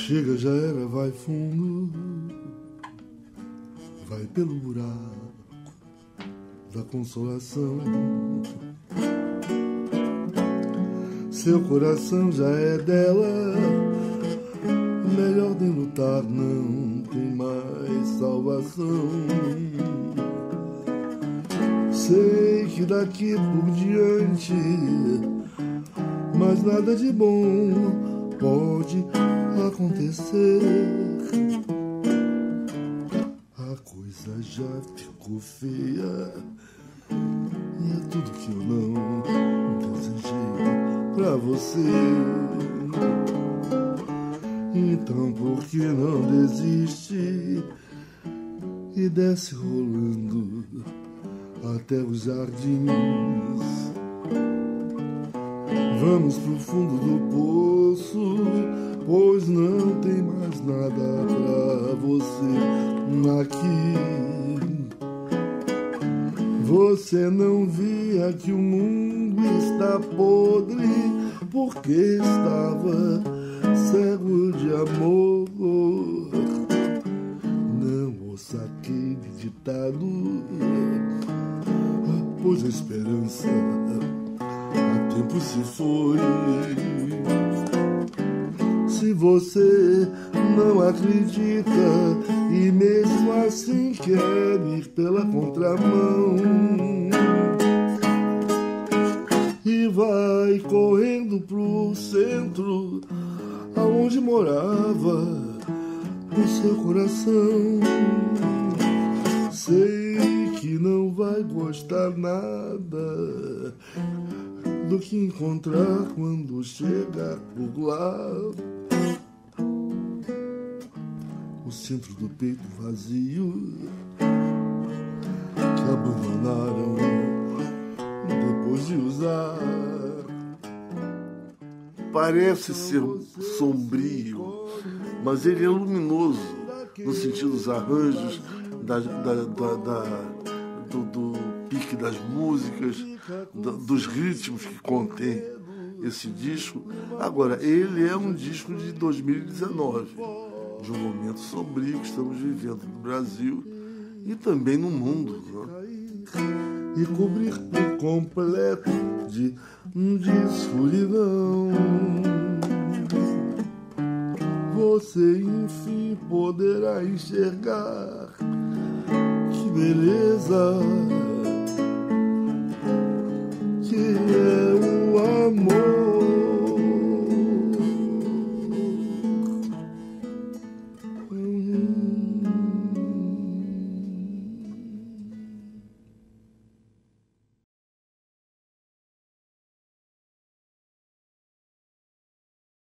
Chega, já era, vai fundo, vai pelo buraco da consolação. Seu coração já é dela, melhor nem lutar, não tem mais salvação. Sei que daqui por diante mais nada de bom pode acontecer. A coisa já ficou feia e é tudo que eu não desejei pra você. Então por que não desiste e desce rolando até os jardins? Vamos pro fundo do poço, pois não tem mais nada pra você aqui. Você não via que o mundo está podre, porque estava cego de amor. Não ouça aquele ditado, pois a esperança há tempo se foi. Se você não acredita e mesmo assim quer ir pela contramão e vai correndo pro centro aonde morava o seu coração, sei que não vai gostar nada do que encontrar quando chegar por lá. O centro do peito vazio que abandonaram depois de usar. Parece ser sombrio, mas ele é luminoso no sentido dos arranjos, do pique das músicas, dos ritmos que contém esse disco. Agora, ele é um disco de 2019, de um momento sombrio que estamos vivendo no Brasil e também no mundo, né? E cobrir por completo de escuridão, você enfim poderá enxergar que beleza